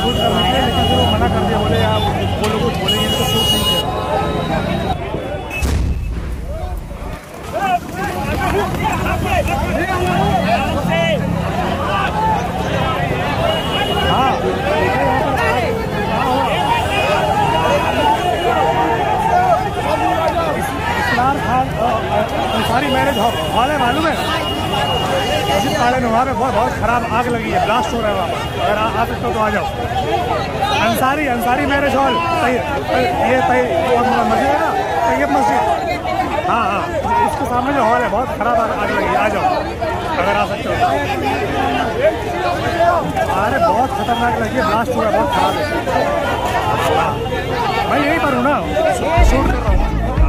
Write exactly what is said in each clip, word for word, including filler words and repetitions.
Shoot करने के लिए, लेकिन फिर वो मना कर दिया, बोले यार वो लोग कुछ बोलेंगे तो शूट नहीं किया। हाँ इस्लार खान अंसारी मैरिज हॉल है, मालूम है? मस्जिद काले वहाँ पे बहुत बहुत ख़राब आग लगी है, ब्लास्ट हो रहा है वहाँ पर। अगर आ, आ सकते हो तो आ जाओ। अंसारी अंसारी मैरिज हॉल, ये मस्जिद है ना, तैयब मस्जिद, हाँ हाँ, उसके सामने जो हॉल है बहुत ख़राब आग लगी है, आ जाओ अगर आ सकते हो। अरे बहुत खतरनाक लगी है, ब्लास्ट हुआ है, बहुत ख़राब है। हाँ मैं यहीं पर हूँ ना, शूट कर रहा हूँ।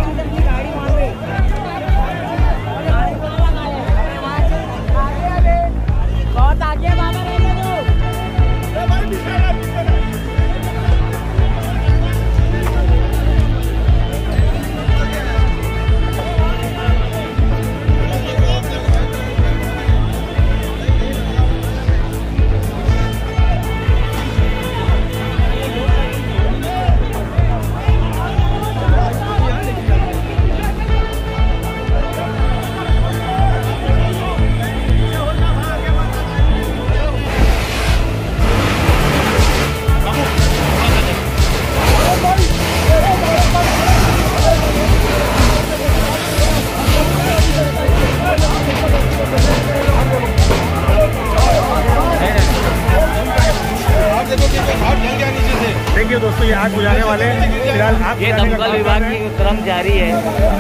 बहुत आगे बाबा रहने दो। देखिए दोस्तों, ये आग बुझाने वाले फिलहाल आग ये दमकल विभाग की क्रम जारी है।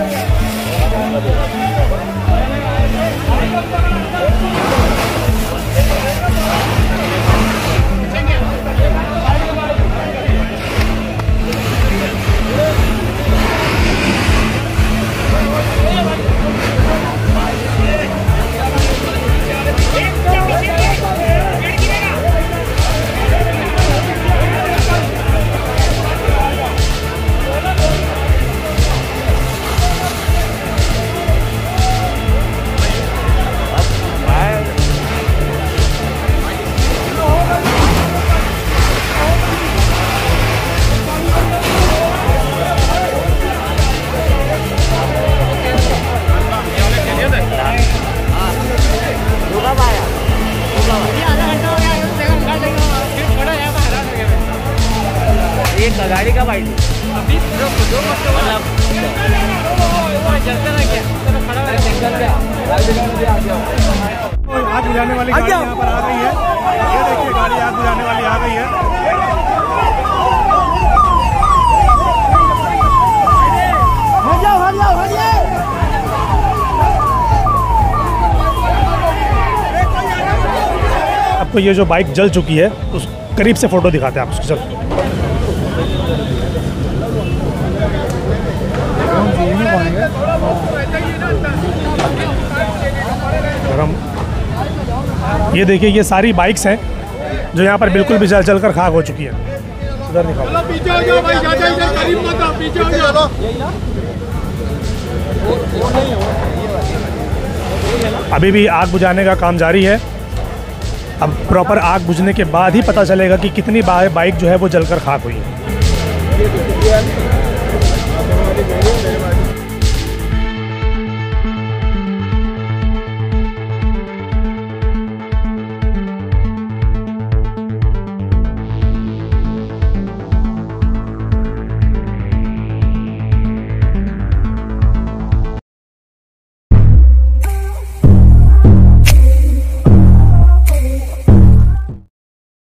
गाड़ी का बाइक अभी जो जो मतलब चलते ना क्या आग बुझाने वाली गाड़ी यहाँ पर आ गई है। ये देखिए गाड़ी आग बुझाने वाली आ गई है। आपको ये जो बाइक जल चुकी है उस करीब से फोटो दिखाते हैं आप उसकी। चलो ये देखिए, ये सारी बाइक्स हैं जो यहाँ पर बिल्कुल भी जल जल कर खाक हो चुकी है। उधर दिखाओ। अभी भी आग बुझाने का काम जारी है। अब प्रॉपर आग बुझने के बाद ही पता चलेगा कि कितनी बाइक जो है वो जलकर खाक हुई है।